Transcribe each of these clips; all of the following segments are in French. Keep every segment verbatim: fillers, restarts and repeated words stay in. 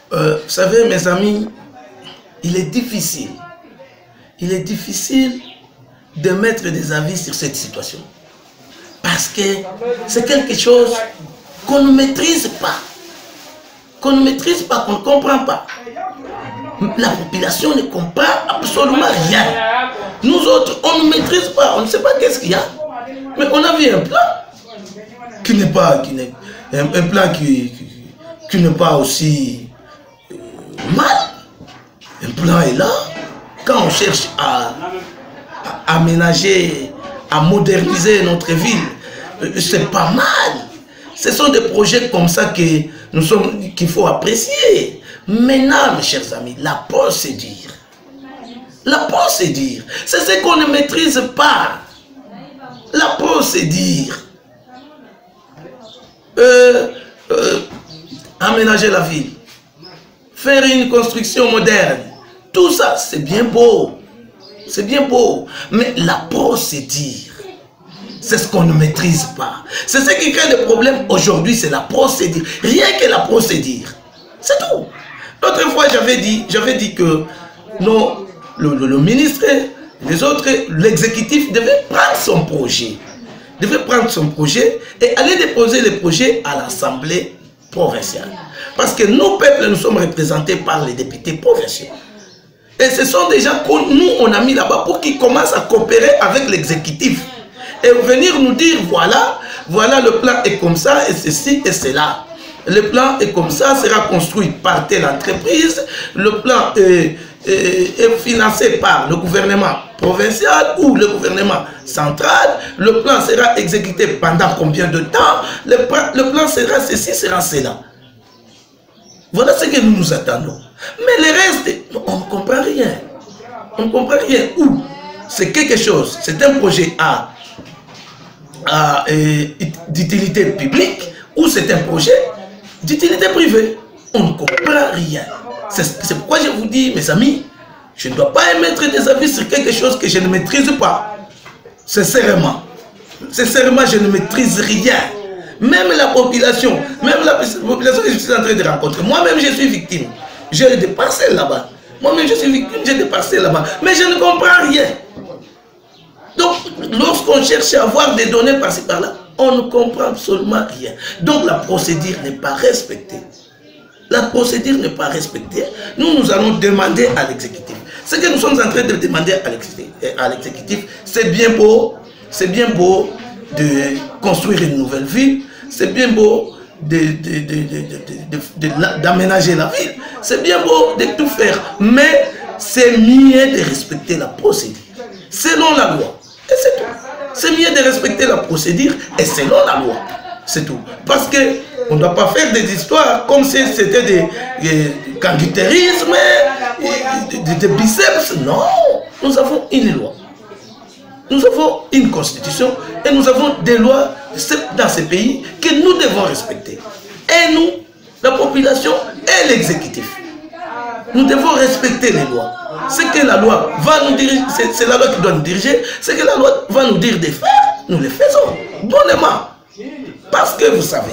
Euh, vous savez, mes amis, il est difficile. Il est difficile de mettre des avis sur cette situation. Parce que c'est quelque chose qu'on ne maîtrise pas. Qu'on ne maîtrise pas, qu'on ne comprend pas. La population ne comprend absolument rien. Nous autres, on ne maîtrise pas, on ne sait pas qu'est-ce qu'il y a. Mais on a vu un plan qui n'est pas, qui n'est, un, un plan qui, qui, qui n'est pas aussi euh, mal. Un plan est là. Quand on cherche à, à aménager, à moderniser notre ville, euh, c'est pas mal. Ce sont des projets comme ça que nous sommes, qu'il faut apprécier. Maintenant, mes chers amis, la procédure. La procédure, c'est ce qu'on ne maîtrise pas. La procédure. Euh, euh, aménager la ville. Faire une construction moderne. Tout ça, c'est bien beau. C'est bien beau. Mais la procédure, c'est ce qu'on ne maîtrise pas. C'est ce qui crée des problèmes aujourd'hui, c'est la procédure. Rien que la procédure. C'est tout. L'autre fois, j'avais dit, j'avais dit que non, le, le, le ministre, les autres, l'exécutif devait prendre son projet. Devait prendre son projet et aller déposer le projet à l'Assemblée provinciale. Parce que nos peuples, nous sommes représentés par les députés provinciaux. Et ce sont des gens que nous, on a mis là-bas pour qu'ils commencent à coopérer avec l'exécutif. Et venir nous dire, voilà, voilà le plan est comme ça, et ceci et cela. Le plan est comme ça, sera construit par telle entreprise. Le plan est, est, est financé par le gouvernement provincial ou le gouvernement central. Le plan sera exécuté pendant combien de temps? Le plan, le plan sera ceci, sera cela. Voilà ce que nous nous attendons. Mais le reste, on ne comprend rien. On ne comprend rien. Ou c'est quelque chose, c'est un projet à, à d'utilité publique, ou c'est un projet d'utilité privée. On ne comprend rien. C'est pourquoi je vous dis, mes amis, je ne dois pas émettre des avis sur quelque chose que je ne maîtrise pas. Sincèrement. Sincèrement, je ne maîtrise rien. Même la population, même la population que je suis en train de rencontrer, moi-même je suis victime. J'ai des parcelles là-bas. Moi-même je suis victime, j'ai des parcelles là-bas. Mais je ne comprends rien. Donc, lorsqu'on cherche à avoir des données par-ci par-là, on ne comprend absolument rien. Donc, la procédure n'est pas respectée. La procédure n'est pas respectée. Nous, nous allons demander à l'exécutif. Ce que nous sommes en train de demander à l'exécutif, c'est bien beau, c'est bien beau de construire une nouvelle ville, c'est bien beau d'aménager la ville, c'est bien beau de tout faire, mais c'est mieux de respecter la procédure, selon la loi. Et c'est tout. C'est mieux de respecter la procédure et selon la loi. C'est tout. Parce qu'on ne doit pas faire des histoires comme si c'était des, des kangutérismes, des, des, des biceps. Non, nous avons une loi. Nous avons une constitution et nous avons des lois dans ces pays que nous devons respecter. Et nous, la population et l'exécutif, nous devons respecter les lois. Ce que la loi va nous diriger, c'est la loi qui doit nous diriger. Ce que la loi va nous dire de faire, nous le faisons bonnement. Parce que vous savez,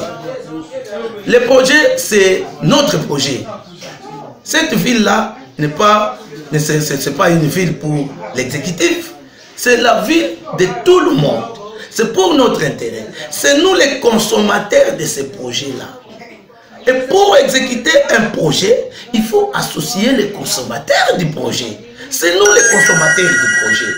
le projet, c'est notre projet. Cette ville-là n'est pas, c'est pas une ville pour l'exécutif. C'est la ville de tout le monde. C'est pour notre intérêt. C'est nous les consommateurs de ces projets-là. Et pour exécuter un projet, il faut associer les consommateurs du projet. C'est nous les consommateurs du projet.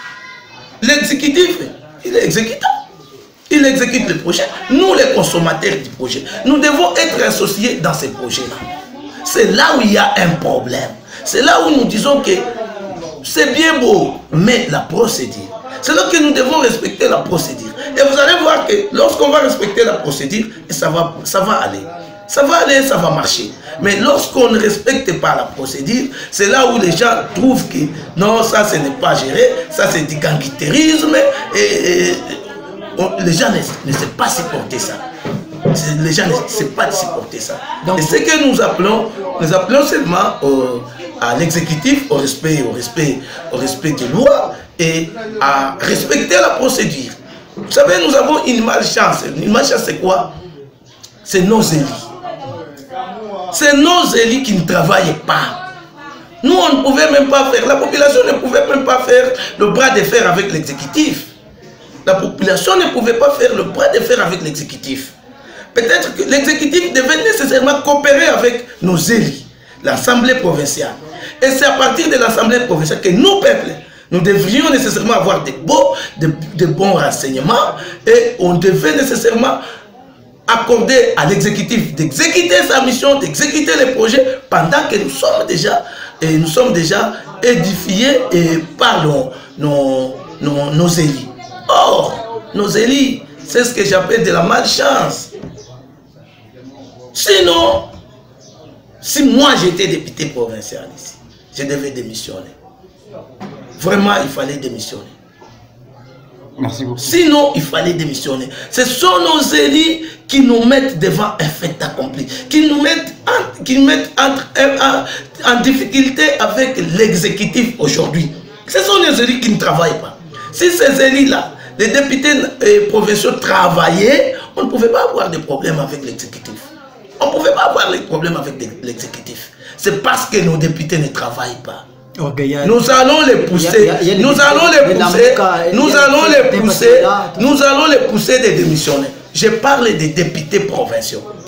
L'exécutif, il est exécutant. Il exécute le projet. Nous, les consommateurs du projet, nous devons être associés dans ces projets-là. C'est là où il y a un problème. C'est là où nous disons que c'est bien beau, mais la procédure. C'est là que nous devons respecter la procédure. Et vous allez voir que lorsqu'on va respecter la procédure, ça va, ça va aller. Ça va aller, ça va marcher. Mais lorsqu'on ne respecte pas la procédure, c'est là où les gens trouvent que non, ça ce n'est pas géré, ça c'est du ganguitérisme, et, et on, les gens ne, ne savent pas supporter ça. Les gens ne savent pas supporter ça. Donc, et ce que nous appelons, nous appelons seulement au, à l'exécutif au respect, au respect, au respect des lois et à respecter la procédure. Vous savez, nous avons une malchance. Une malchance, c'est quoi? C'est nos élus. C'est nos élus qui ne travaillent pas. Nous, on ne pouvait même pas faire, la population ne pouvait même pas faire le bras de fer avec l'exécutif. La population ne pouvait pas faire le bras de fer avec l'exécutif. Peut-être que l'exécutif devait nécessairement coopérer avec nos élus, l'Assemblée provinciale. Et c'est à partir de l'Assemblée provinciale que nous, peuples, nous devrions nécessairement avoir de, beaux, de, de bons renseignements et on devait nécessairement accorder à l'exécutif d'exécuter sa mission, d'exécuter les projets pendant que nous sommes déjà, et nous sommes déjà édifiés et par nos, nos, nos, nos élus. Or, nos élus, c'est ce que j'appelle de la malchance. Sinon, si moi j'étais député provincial ici, je devais démissionner. Vraiment, il fallait démissionner. Merci beaucoup. Sinon, il fallait démissionner. Ce sont nos élus qui nous mettent devant un fait accompli, qui nous mettent en, qui nous mettent entre, en, en difficulté avec l'exécutif aujourd'hui. Ce sont les élus qui ne travaillent pas. Si ces élus-là, les députés euh, provinciaux travaillaient, on ne pouvait pas avoir de problème avec l'exécutif. On ne pouvait pas avoir des problèmes avec l'exécutif. C'est parce que nos députés ne travaillent pas. Okay, a, nous allons les pousser, y a, y a nous allons les pousser, nous allons les pousser, nous allons les pousser de démissionner. Je parle des députés provinciaux.